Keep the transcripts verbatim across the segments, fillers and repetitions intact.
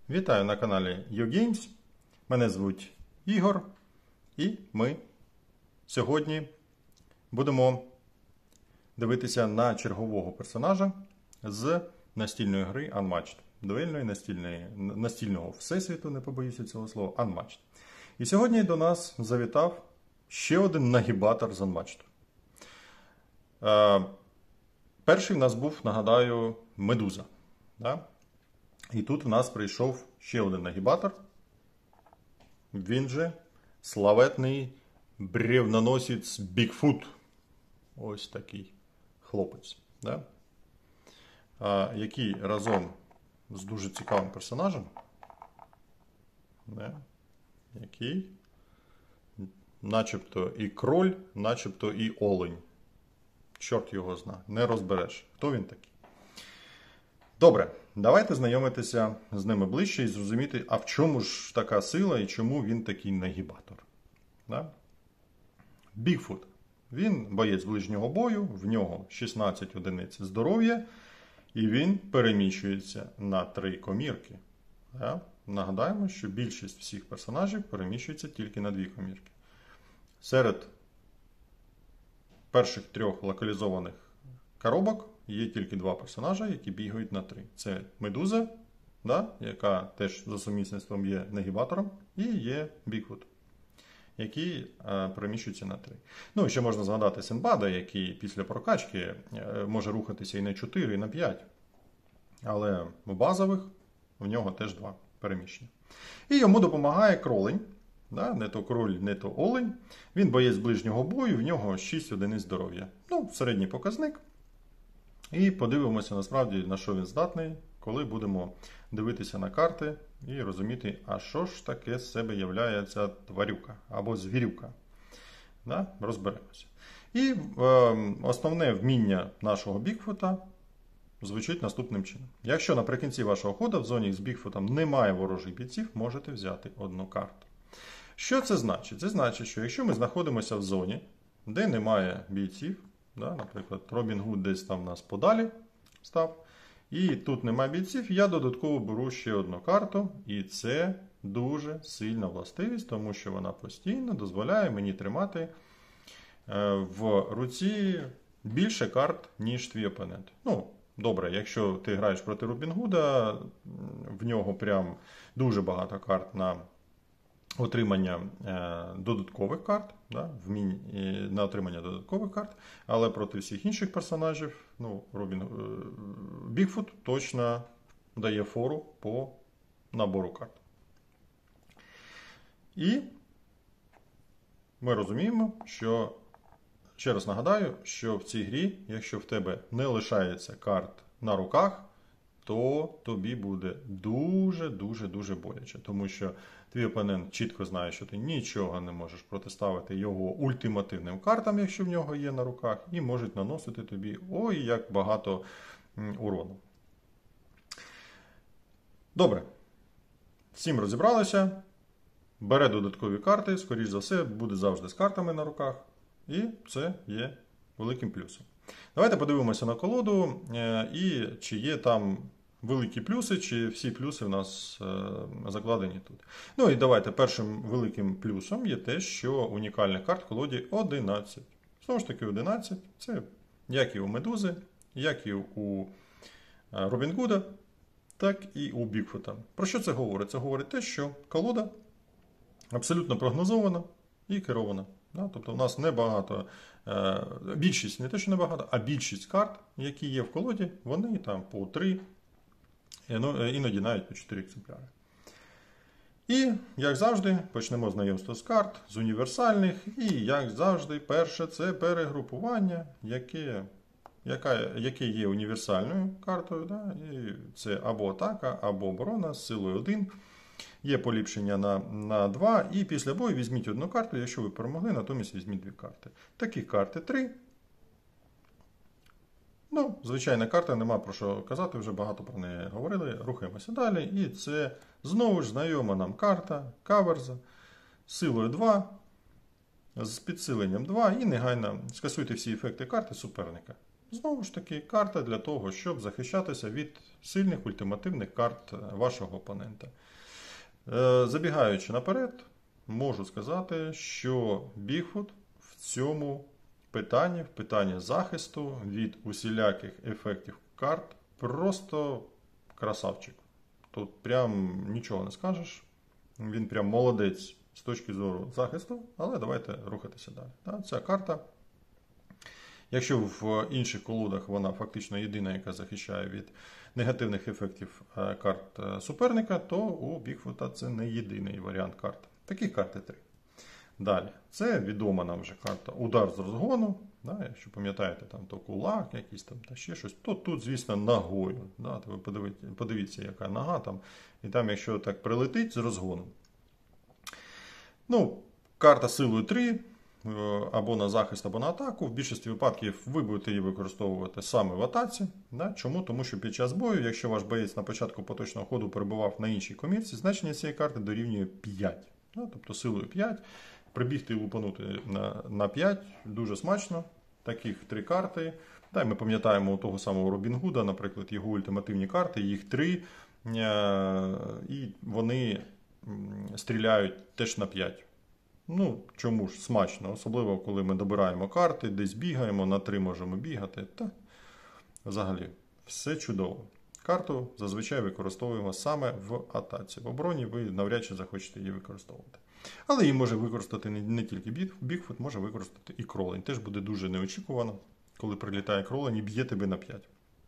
Вітаю на каналі YouGames. Мене звуть Ігор. І ми сьогодні будемо дивитися на чергового персонажа з настільної гри Unmatched. Дуельної настільної, настільного всесвіту, не побоюся цього слова, Unmatched. І сьогодні до нас завітав ще один нагібатор з Unmatched. Е, перший в нас був, нагадаю, Медуза. Да? І тут в нас прийшов ще один нагібатор. Він же славетний бревноносець Бігфут. Ось такий хлопець. Да? А, який разом з дуже цікавим персонажем, да? який начебто і кроль, начебто і олень. Чорт його знає, не розбереш, хто він такий. Добре, давайте знайомитися з ними ближче і зрозуміти, а в чому ж така сила і чому він такий нагібатор. Да? Бігфут. Він боєць ближнього бою, в нього шістнадцять одиниць здоров'я, і він переміщується на три комірки. Да? Нагадаємо, що більшість всіх персонажів переміщується тільки на дві комірки. Серед перших трьох локалізованих коробок є тільки два персонажа, які бігають на три. Це Медуза, да, яка теж за сумісництвом є нагібатором, і є Бігфут, який е, переміщується на три. Ну, і ще можна згадати Синбада, який після прокачки е, може рухатися і на чотири, і на п'ять. Але в базових в нього теж два переміщення. І йому допомагає кролень. Да, не то кроль, не то олень. Він боєць ближнього бою, в нього шість одиниць здоров'я. Ну, середній показник. І подивимося насправді, на що він здатний, коли будемо дивитися на карти і розуміти, а що ж таке з себе являє ця тварюка або звірюка. Да? Розберемося. І е, основне вміння нашого Бігфута звучить наступним чином. Якщо наприкінці вашого ходу в зоні з Бігфутом немає ворожих бійців, можете взяти одну карту. Що це значить? Це значить, що якщо ми знаходимося в зоні, де немає бійців, да, наприклад, Робін Гуд десь там в нас подалі став, і тут немає бійців, я додатково беру ще одну карту, і це дуже сильна властивість, тому що вона постійно дозволяє мені тримати в руці більше карт, ніж твій опонент. Ну, добре, якщо ти граєш проти Робін Гуда, в нього прям дуже багато карт на отримання е, додаткових карт, да, вмінь, е, на отримання додаткових карт, але проти всіх інших персонажів, ну, Робін, е, Бігфут точно дає фору по набору карт. І ми розуміємо, що, ще раз нагадаю, що в цій грі, якщо в тебе не лишається карт на руках, то тобі буде дуже-дуже-дуже боляче. Тому що твій опонент чітко знає, що ти нічого не можеш протиставити його ультимативним картам, якщо в нього є на руках, і можуть наносити тобі ой, як багато урону. Добре. З цим розібралися. Бере додаткові карти, скоріш за все, буде завжди з картами на руках. І це є великим плюсом. Давайте подивимося на колоду, і чи є там великі плюси, чи всі плюси в нас закладені тут. Ну і давайте першим великим плюсом є те, що унікальних карт в колоді одинадцять. Знову ж таки, одинадцять. Це як і у Медузи, як і у Робін Гуда, так і у Бігфута. Про що це говорить? Це говорить те, що колода абсолютно прогнозована і керована. Тобто у нас небагато, більшість, не те, що небагато, а більшість карт, які є в колоді, вони там по три, іноді навіть по чотири екземпляри. І, як завжди, почнемо знайомство з карт, з універсальних. І, як завжди, перше це перегрупування, яке, яка, яке є універсальною картою. Да? І це або атака, або оборона з силою один. Є поліпшення на, на два, і після бою візьміть одну карту, якщо ви перемогли, натомість візьміть дві карти. Такі карти три. Ну, звичайна карта, нема про що казати, вже багато про неї говорили. Рухаємося далі. І це знову ж знайома нам карта, каверза, з силою два, з підсиленням два, і негайно скасуйте всі ефекти карти суперника. Знову ж таки, карта для того, щоб захищатися від сильних ультимативних карт вашого опонента. Забігаючи наперед, можу сказати, що Бігфут в цьому питанні, в питанні захисту від усіляких ефектів карт, просто красавчик. Тут прям нічого не скажеш. Він прям молодець з точки зору захисту, але давайте рухатися далі. Ця карта, якщо в інших колодах вона фактично єдина, яка захищає від негативних ефектів карт суперника, то у Бігфута це не єдиний варіант карт. Таких карт три. Далі, це відома нам вже карта удар з розгону. Да, якщо пам'ятаєте, там то кулак якийсь там, та ще щось, то тут, звісно, ногою. Да, то ви подивіться, подивіться, яка нога там. І там, якщо так прилетить з розгону. Ну, карта силою три, або на захист, або на атаку. В більшості випадків ви будете її використовувати саме в атаці. Да? Чому? Тому що під час бою, якщо ваш боєць на початку поточного ходу перебував на іншій комірці, значення цієї карти дорівнює п'ять. Да? Тобто силою п'ять. Прибігти і лупанути на, на п'ять дуже смачно. Таких три карти. Да, ми пам'ятаємо у того самого Робін Гуда, наприклад, його ультимативні карти, їх три. І вони стріляють теж на п'ять. Ну, чому ж смачно, особливо коли ми добираємо карти, десь бігаємо, на три можемо бігати. Та взагалі, все чудово. Карту зазвичай використовуємо саме в атаці. В обороні ви навряд чи захочете її використовувати. Але її може використати не тільки Бігфут, може використати і кролень. Теж буде дуже неочікувано, коли прилітає кролень і б'є тебе на п'ять.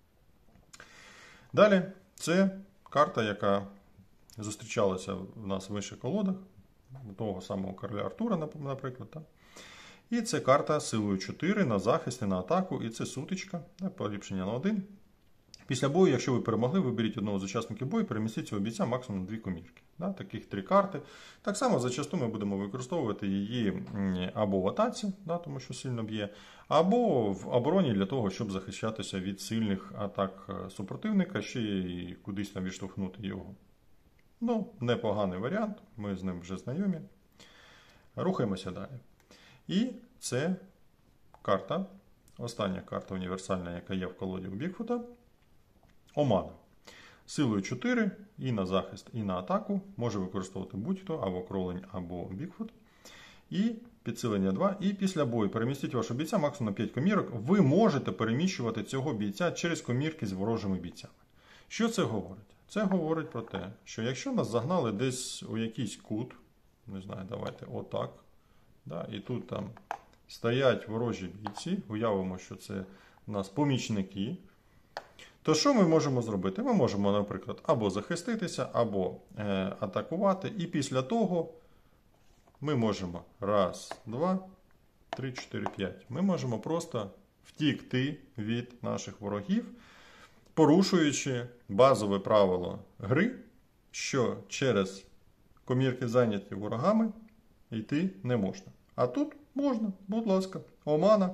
Далі, це карта, яка зустрічалася в нас в інших колодах. Того самого короля Артура, наприклад. Так? І це карта силою чотири на захист і на атаку. І це сутичка, так, поліпшення на один. Після бою, якщо ви перемогли, виберіть одного з учасників бою і перемістіть цього бійця максимум дві комірки. Так? Таких три карти. Так само зачасту ми будемо використовувати її або в атаці, так, тому що сильно б'є, або в обороні для того, щоб захищатися від сильних атак супротивника, ще й кудись там відштовхнути його. Ну, непоганий варіант, ми з ним вже знайомі. Рухаємося далі. І це карта, остання карта універсальна, яка є в колоді у Бігфута. Омана. Силою чотири і на захист, і на атаку може використовувати будь-хто, або кролень, або Бігфут. І підсилення два. І після бою перемістіть вашого бійця максимум на п'ять комірок. Ви можете переміщувати цього бійця через комірки з ворожими бійцями. Що це говорить? Це говорить про те, що якщо нас загнали десь у якийсь кут, не знаю, давайте отак, да, і тут там стоять ворожі бійці, уявимо, що це у нас помічники, то що ми можемо зробити? Ми можемо, наприклад, або захиститися, або е, атакувати, і після того ми можемо раз, два, три, чотири, п'ять. Ми можемо просто втікти від наших ворогів, порушуючи базове правило гри, що через комірки, зайняті ворогами, йти не можна. А тут можна, будь ласка, омана.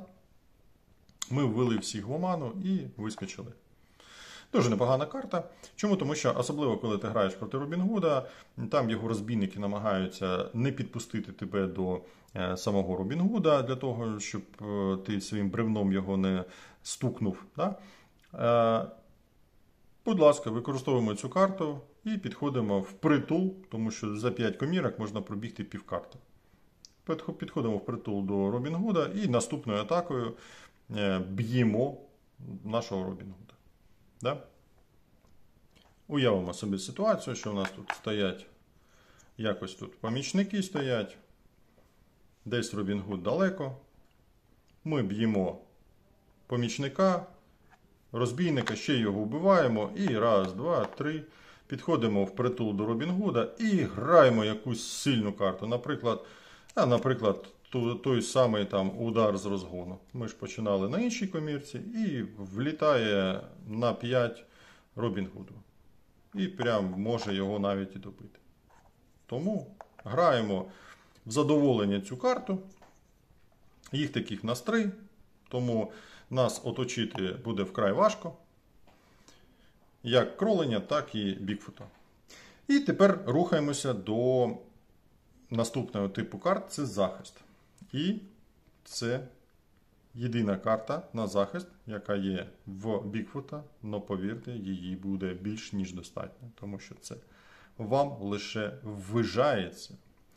Ми ввели всіх в оману і вискочили. Дуже непогана карта. Чому? Тому що, особливо, коли ти граєш проти Робін Гуда, там його розбійники намагаються не підпустити тебе до е, самого Робін Гуда, для того, щоб е, ти своїм бревном його не стукнув. Да? Е, будь ласка, використовуємо цю карту і підходимо впритул, тому що за п'ять комірок можна пробігти півкарти. Підходимо впритул до Робін Гуда і наступною атакою е, б'ємо нашого Робін Гуда. Да? Уявимо собі ситуацію, що у нас тут стоять, якось тут помічники стоять, десь Робін Гуд далеко. Ми б'ємо помічника, розбійника, ще його вбиваємо і раз, два, три, підходимо впритул до Робін Гуда і граємо якусь сильну карту. Наприклад, а, наприклад той самий там удар з розгону. Ми ж починали на іншій комірці і влітає на п'ять Робін Гуду. І прям може його навіть і добити. Тому граємо в задоволення цю карту. Їх таких нас три, тому нас оточити буде вкрай важко. Як кроленя, так і Бігфута. І тепер рухаємося до наступного типу карт – це захист. І це єдина карта на захист, яка є в Бігфута, але повірте, її буде більш ніж достатньо, тому що це вам лише ввижається.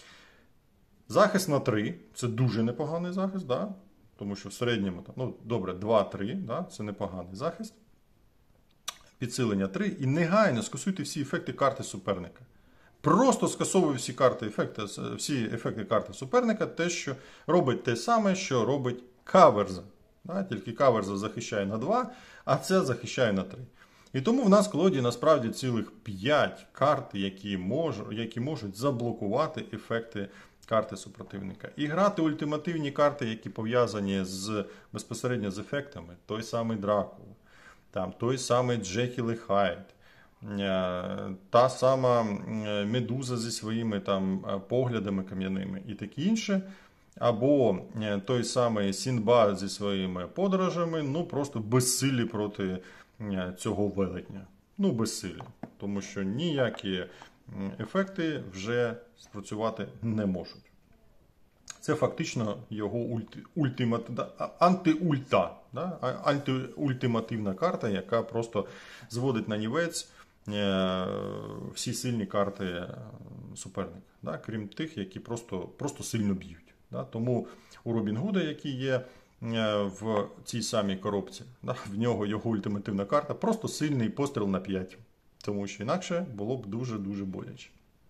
Захист на три – це дуже непоганий захист, да? Тому що в середньому, ну добре, два-три, да? Це непоганий захист. Підсилення три і негайно скасуйте всі ефекти карти суперника. Просто скасовує всі карти, ефекти, всі ефекти карти суперника, те, що робить те саме, що робить каверза. Да? Тільки каверза захищає на два, а це захищає на три. І тому в нас в колоді насправді цілих п'ять карт, які, мож, які можуть заблокувати ефекти карти супротивника. І грати ультимативні карти, які пов'язані з, безпосередньо з ефектами, той самий Дракула, там, той самий Джекіл і Хайд, та сама Медуза зі своїми там поглядами кам'яними і таке інше, або той самий Сіндбад зі своїми подорожами, ну просто безсилі проти цього велетня. Ну, безсилі, тому що ніякі ефекти вже спрацювати не можуть. Це фактично його ульти, ультимат, антиульта, да? антиультимативна карта, яка просто зводить на нівець всі сильні карти суперника, да? Крім тих, які просто, просто сильно б'ють. Да? Тому у Робін Гуда, який є в цій самій коробці, да? В нього його ультимативна карта, просто сильний постріл на п'ять. Тому що інакше було б дуже-дуже боляче.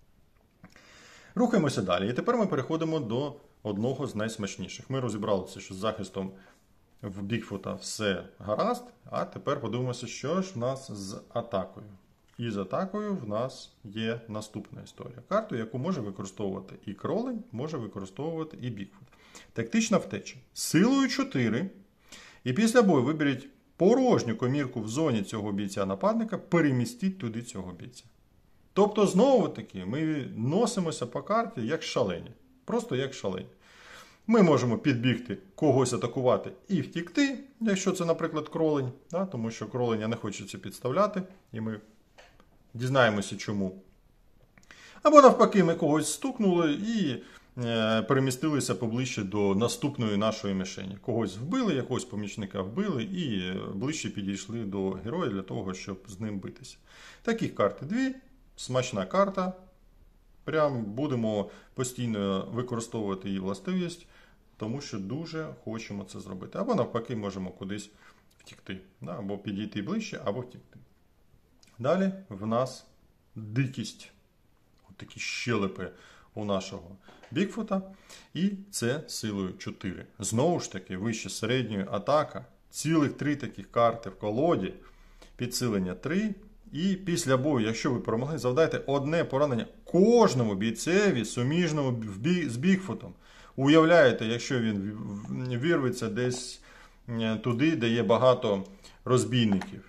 Рухаємося далі. І тепер ми переходимо до одного з найсмачніших. Ми розібралися, що з захистом в Бігфута все гаразд, а тепер подивимося, що ж в нас з атакою. І з атакою в нас є наступна історія. Карту, яку може використовувати і кролень, може використовувати і Бігфут. Тактична втеча. Силою чотири. І після бою виберіть порожню комірку в зоні цього бійця-нападника, перемістіть туди цього бійця. Тобто, знову-таки, ми носимося по карті як шалені. Просто як шалені. Ми можемо підбігти, когось атакувати і втікти, якщо це, наприклад, кролень, да, тому що кроленя не хочеться підставляти, і ми дізнаємося чому. Або навпаки, ми когось стукнули і е, перемістилися поближче до наступної нашої мішені. Когось вбили, якогось помічника вбили і ближче підійшли до героя для того, щоб з ним битися. Таких карт дві, смачна карта. Прям будемо постійно використовувати її властивість, тому що дуже хочемо це зробити. Або навпаки можемо кудись втікти. Да? Або підійти ближче, або втікти. Далі в нас дикість. От такі щелепи у нашого Бігфута. І це силою чотири. Знову ж таки, вище середньої атака. Цілих три таких карти в колоді. Підсилення три. І після бою, якщо ви перемогли, завдайте одне поранення кожному бійцеві, суміжному з Бігфутом. Уявляєте, якщо він вірветься десь туди, де є багато розбійників.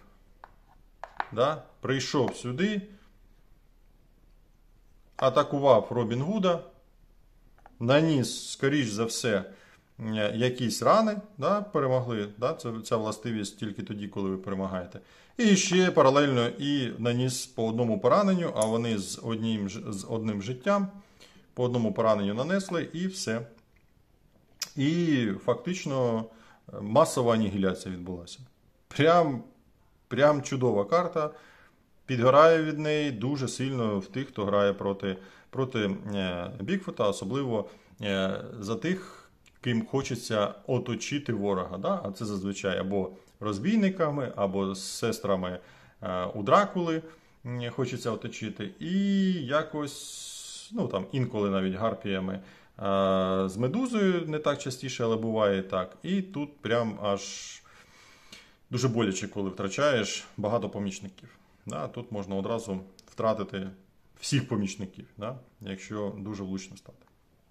Да? Прийшов сюди, атакував Робін Гуда, наніс, скоріш за все, якісь рани, да? Перемогли. Да? Це, ця властивість тільки тоді, коли ви перемагаєте. І ще паралельно і наніс по одному пораненню, а вони з одним, з одним життям по одному пораненню нанесли і все. І фактично масова анігіляція відбулася. Прям, прям чудова карта. Підгорає від неї дуже сильно в тих, хто грає проти, проти Бігфута, особливо за тих, ким хочеться оточити ворога. Да? А це зазвичай або розбійниками, або з сестрами у Дракули хочеться оточити. І якось, ну там інколи навіть гарпіями з Медузою, не так частіше, але буває і так. І тут прям аж дуже боляче, коли втрачаєш багато помічників. Да? Тут можна одразу втратити всіх помічників, да? Якщо дуже влучно стати.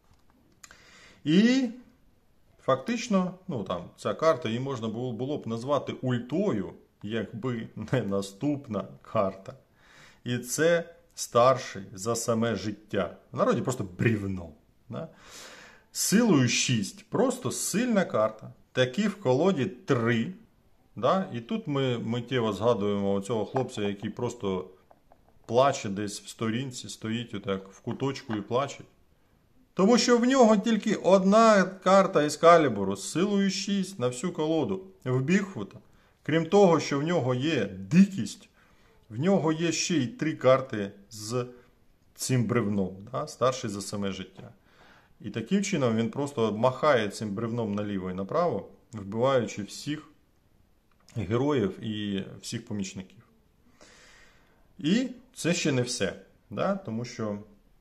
І фактично, ну там, ця карта її можна було, було б назвати ультою, якби не наступна карта. І це старший за саме життя. В народі просто брівно. Да? Силою шість. Просто сильна карта. Такі в колоді три. Да? І тут ми миттєво згадуємо цього хлопця, який просто плаче десь в сторінці, стоїть отак в куточку і плаче. Тому що в нього тільки одна карта із калібру з силою шість на всю колоду в Бігфута. Крім того, що в нього є дикість, в нього є ще й три карти з цим бревном, да? Старший за саме життя. І таким чином він просто махає цим бревном наліво і направо, вбиваючи всіх героїв і всіх помічників. І це ще не все, да? Тому що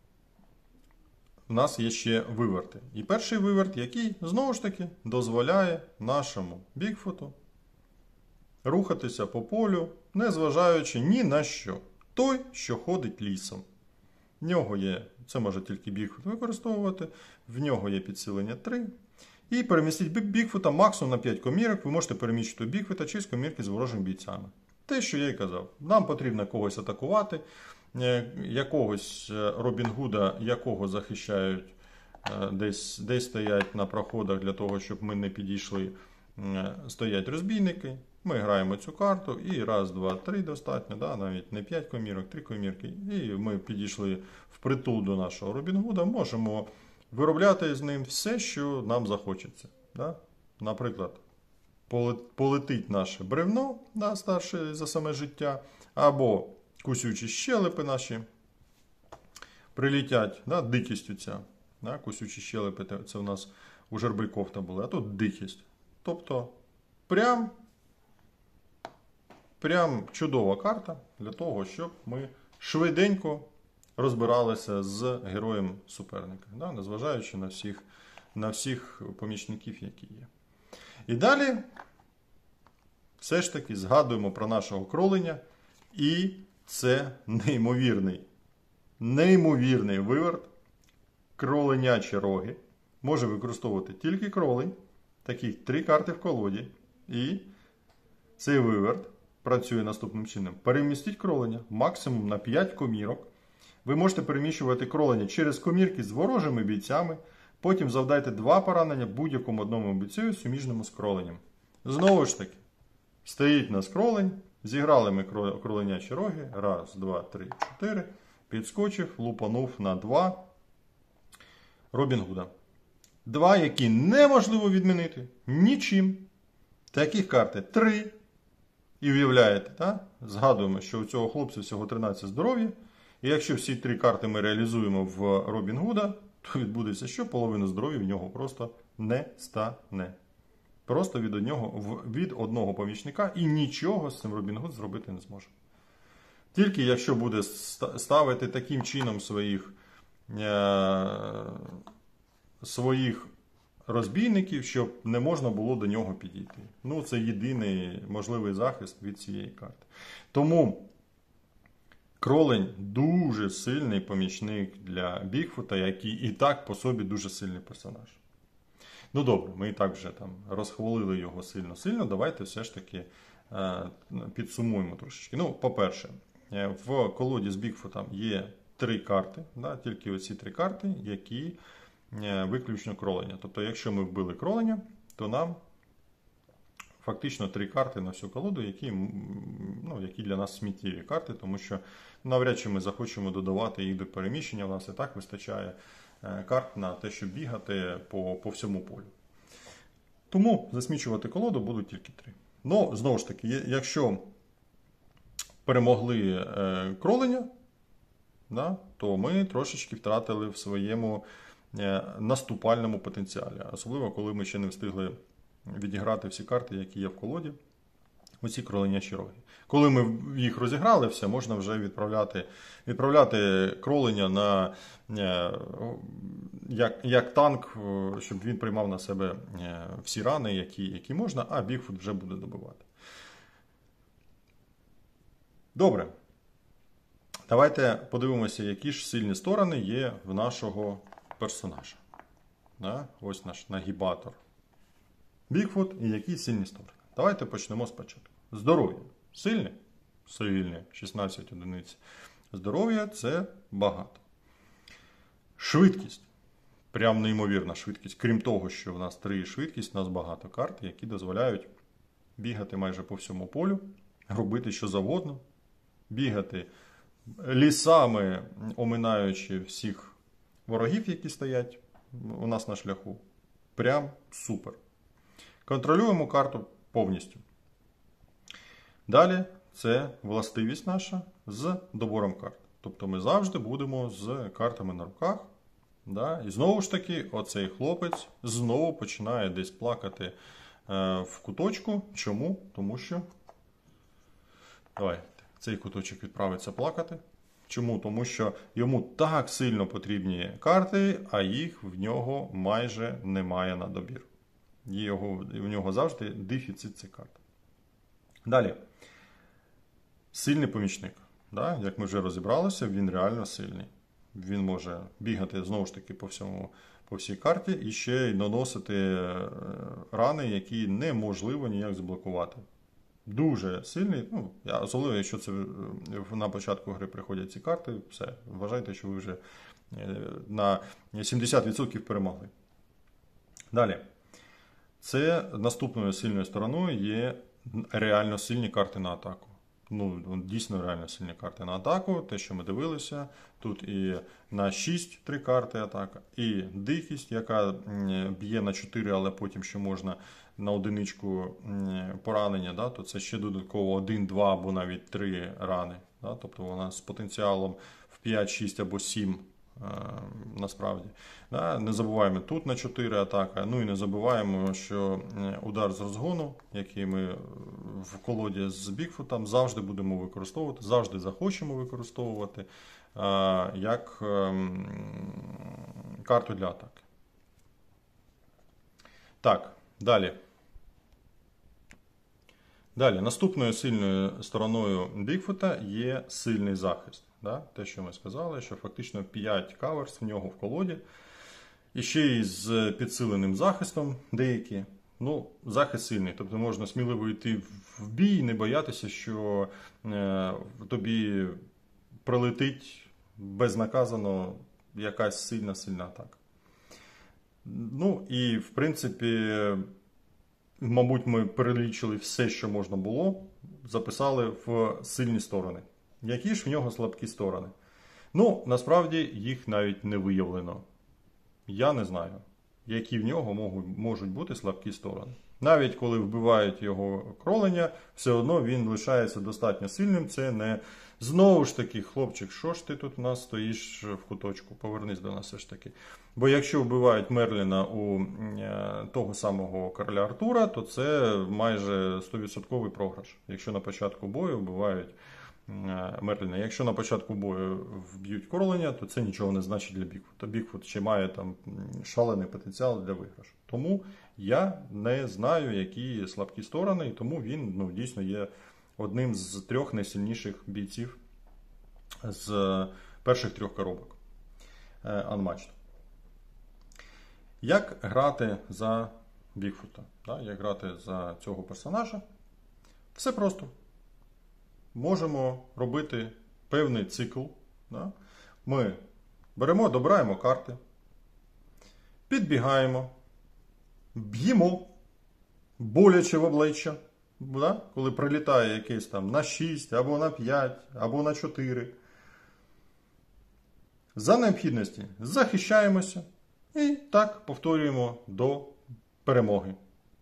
у нас є ще виверти. І перший виверт, який, знову ж таки, дозволяє нашому Бігфуту рухатися по полю, незважаючи ні на що. Той, що ходить лісом. В нього є, це може тільки Бігфут використовувати, в нього є підсилення три. І перемістіть Бігфута максимум на п'ять комірок. Ви можете переміщити Бігфута через комірки з ворожими бійцями. Те, що я і казав. Нам потрібно когось атакувати, якогось Робін Гуда, якого захищають, десь, десь стоять на проходах для того, щоб ми не підійшли. Стоять розбійники. Ми граємо цю карту і раз, два, три достатньо, да? Навіть не п'ять комірок, три комірки. І ми підійшли впритул до нашого Робін Гуда, можемо виробляти з ним все, що нам захочеться. Да? Наприклад, полетить наше бревно, да, старше за саме життя, або кусючі щелепи наші прилітять, да, дикістю ця. Да? Кусючі щелепи, це у нас у жербельков були, а тут дикість. Тобто, прям Прям чудова карта для того, щоб ми швиденько розбиралися з героєм суперника, да, незважаючи на всіх, на всіх помічників, які є. І далі все ж таки згадуємо про нашого кроленя, і це неймовірний, неймовірний виверт. Кроленячі роги може використовувати тільки кролень, таких три карти в колоді, і цей виверт працює наступним чином. Перемістіть кроленя максимум на п'ять комірок. Ви можете переміщувати кроленя через комірки з ворожими бійцями. Потім завдайте два поранення будь-якому одному бійцю суміжному з кроленням. Знову ж таки, стоїть нас кролень. Зіграли ми кроленячі роги. Раз, два, три, чотири. Підскочив, лупанув на два. Робін Гуда. Два, які неможливо відмінити нічим. Таких карти три. І уявляєте, так? Згадуємо, що у цього хлопця всього тринадцять здоров'я. І якщо всі три карти ми реалізуємо в Робін Гуда, то відбудеться, що половину здоров'я в нього просто не стане. Просто від одного, від одного помічника і нічого з цим Робін Гуд зробити не зможе. Тільки якщо буде ставити таким чином своїх, е, своїх розбійників, щоб не можна було до нього підійти. Ну, це єдиний можливий захист від цієї карти. Тому кролень дуже сильний помічник для Бігфута, який і так по собі дуже сильний персонаж. Ну добре, ми і так вже там розхвалили його сильно-сильно, давайте все ж таки е, підсумуємо трошечки. Ну, по-перше, в колоді з Бігфутом є три карти, да, тільки оці три карти, які виключно кролення. Тобто, якщо ми вбили кроленя, то нам фактично три карти на всю колоду, які, ну, які для нас сміттєві карти, тому що навряд чи ми захочемо додавати їх до переміщення, у нас і так вистачає карт на те, щоб бігати по, по всьому полю. Тому засмічувати колоду будуть тільки три. Ну, знову ж таки, якщо перемогли е, кроленя, да, то ми трошечки втратили в своєму наступальному потенціалі. Особливо, коли ми ще не встигли відіграти всі карти, які є в колоді. Оці кроленячі роги. Коли ми їх розіграли, все, можна вже відправляти, відправляти кролення на, як, як танк, щоб він приймав на себе всі рани, які, які можна, а Бігфут вже буде добивати. Добре. Давайте подивимося, які ж сильні сторони є в нашого персонажа. Да? Ось наш нагібатор Бігфут і які сильні сторони. Давайте почнемо спочатку. Здоров'я. Сильне? Сильне. шістнадцять одиниць. Здоров'я – це багато. Швидкість. Прям неймовірна швидкість. Крім того, що в нас три швидкість, у нас багато карт, які дозволяють бігати майже по всьому полю, робити що завгодно, бігати лісами, оминаючи всіх ворогів, які стоять у нас на шляху. Прям супер. Контролюємо карту повністю. Далі це властивість наша з добором карт. Тобто ми завжди будемо з картами на руках. Да? І знову ж таки, оцей хлопець знову починає десь плакати е, в куточку. Чому? Тому що давай, цей куточок відправиться плакати. Чому? Тому що йому так сильно потрібні карти, а їх в нього майже немає на добір. Його, в нього завжди дефіцит цих карт. Далі. Сильний помічник. Да? Як ми вже розібралися, він реально сильний. Він може бігати, знову ж таки, по всьому, по всій карті і ще й наносити рани, які неможливо ніяк заблокувати. Дуже сильний, ну, особливо, якщо це на початку гри приходять ці карти, все, вважайте, що ви вже на сімдесят відсотків перемогли. Далі. Це наступною сильною стороною є реально сильні карти на атаку. Ну, дійсно реально сильні карти на атаку, те, що ми дивилися. Тут і на шість три карти атака, і дикість, яка б'є на чотири, але потім ще можна на одиничку поранення, да, то це ще додатково один, два або навіть три рани. Да, тобто вона з потенціалом в п'ять, шість або сім насправді. Да, не забуваємо тут на чотири атака, ну і не забуваємо, що удар з розгону, який ми в колоді з Бігфутом завжди будемо використовувати, завжди захочемо використовувати як карту для атаки. Так, далі. Далі, наступною сильною стороною Бігфута є сильний захист. Да? Те, що ми сказали, що фактично п'ять каверс в нього в колоді. І ще й з підсиленим захистом деякі. Ну, захист сильний. Тобто можна сміливо йти в бій і не боятися, що е, тобі прилетить безнаказано якась сильна-сильна атака. Ну і в принципі, мабуть, ми перелічили все, що можна було, записали в сильні сторони. Які ж в нього слабкі сторони? Ну, насправді, їх навіть не виявлено. Я не знаю, які в нього можуть бути слабкі сторони. Навіть коли вбивають його кролення, все одно він лишається достатньо сильним. Це не знову ж таки, хлопчик, що ж ти тут у нас стоїш в куточку? Повернись до нас все ж таки. Бо якщо вбивають Мерліна у того самого короля Артура, то це майже сто відсотків програш. Якщо на початку бою вбивають Мерліна. Якщо на початку бою вб'ють кролення, то це нічого не значить для Бігфута. Бігфут ще має там шалений потенціал для виграшу. Тому я не знаю, які слабкі сторони, і тому він ну, дійсно є одним з трьох найсильніших бійців з перших трьох коробок Unmatched. Як грати за Бігфута? Як грати за цього персонажа? Все просто. Можемо робити певний цикл. Да? Ми беремо, добираємо карти, підбігаємо, б'ємо боляче в обличчя, да? Коли прилітає якийсь там на шість, або на п'ять, або на чотири. За необхідності захищаємося і так повторюємо до перемоги.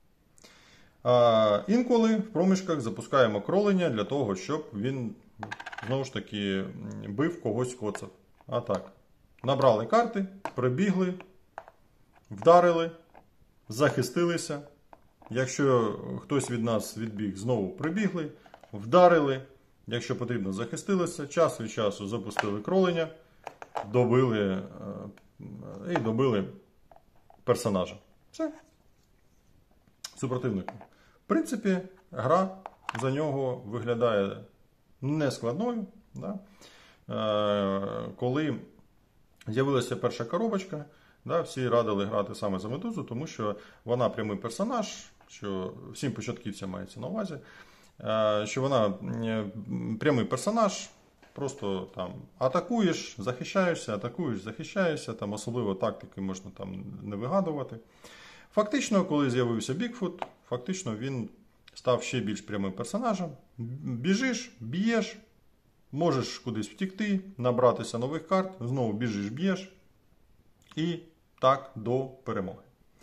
А інколи в проміжках запускаємо кролення для того, щоб він, знову ж таки, бив когось коцав. А так, набрали карти, прибігли, вдарили, захистилися. Якщо хтось від нас відбіг, знову прибігли, вдарили. Якщо потрібно, захистилися. Час від часу запустили кролення, добили і добили персонажа. Все. Супротивнику. В принципі, гра за нього виглядає нескладною. Да? Е, коли з'явилася перша коробочка, да, всі радили грати саме за Медузу, тому що вона прямий персонаж, що всім початківцям мається на увазі, е, що вона прямий персонаж, просто там атакуєш, захищаєшся, атакуєш, захищаєшся, там особливо тактики можна там не вигадувати. Фактично, коли з'явився Бігфут, фактично він став ще більш прямим персонажем. Біжиш, б'єш, можеш кудись втікти, набратися нових карт, знову біжиш, б'єш і так до перемоги.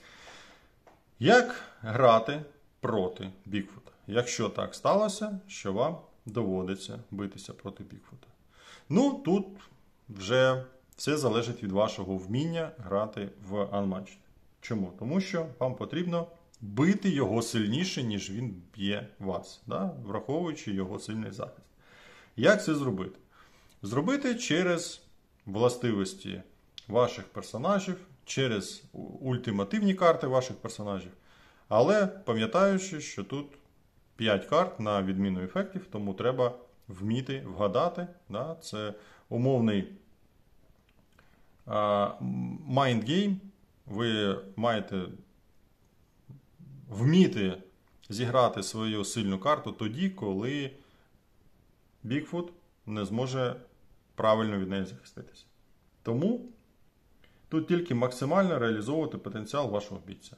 Як грати проти Бігфута? Якщо так сталося, що вам доводиться битися проти Бігфута. Ну, тут вже все залежить від вашого вміння грати в Unmatched. Чому? Тому що вам потрібно бити його сильніше, ніж він б'є вас, да? Враховуючи його сильний захист. Як це зробити? Зробити через властивості ваших персонажів, через ультимативні карти ваших персонажів. Але пам'ятаючи, що тут п'ять карт на відміну ефектів, тому треба вміти вгадати. Да? Це умовний mind game. Ви маєте вміти зіграти свою сильну карту тоді, коли Бігфут не зможе правильно від неї захиститися. Тому тут тільки максимально реалізовувати потенціал вашого бійця.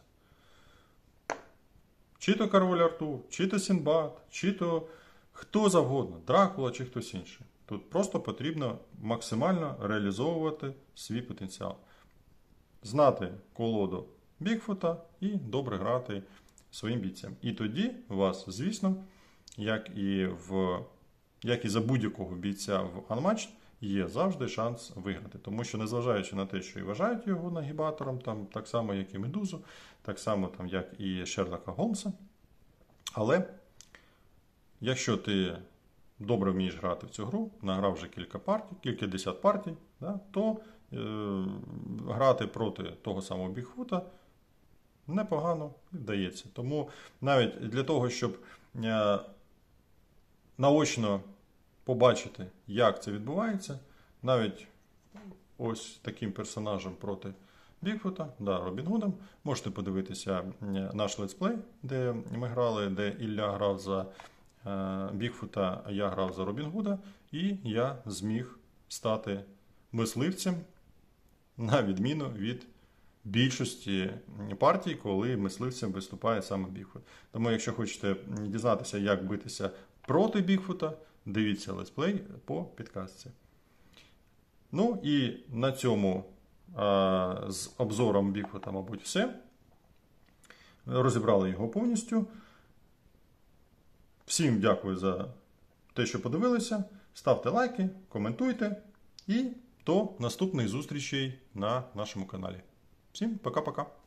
Чи то король Артур, чи то Сінбад, чи то хто завгодно, Дракула чи хтось інший. Тут просто потрібно максимально реалізовувати свій потенціал. Знати колоду Бігфута і добре грати своїм бійцям. І тоді у вас, звісно, як і, в, як і за будь-якого бійця в Unmatched, є завжди шанс виграти. Тому що, незважаючи на те, що і вважають його нагібатором, там, так само, як і Медузу, так само, там, як і Шерлока Голмса. Але, якщо ти добре вмієш грати в цю гру, награв вже кілька партій, кілька десят партій, да, то е, грати проти того самого Бігфута непогано вдається. Тому навіть для того, щоб е, наочно побачити, як це відбувається, навіть ось таким персонажем проти Бігфута, да, Робін Гудом, можете подивитися наш летсплей, де ми грали, де Ілля грав за е, Бігфута, а я грав за Робін Гуда, і я зміг стати мисливцем, на відміну від більшості партій, коли мисливцем виступає саме Бігфут. Тому, якщо хочете дізнатися, як битися проти Бігфута, дивіться летсплей по підказці. Ну і на цьому а, з обзором Бігфута, мабуть, все. Розібрали його повністю. Всім дякую за те, що подивилися. Ставте лайки, коментуйте і до наступних зустрічей на нашому каналі. Всім пока-пока.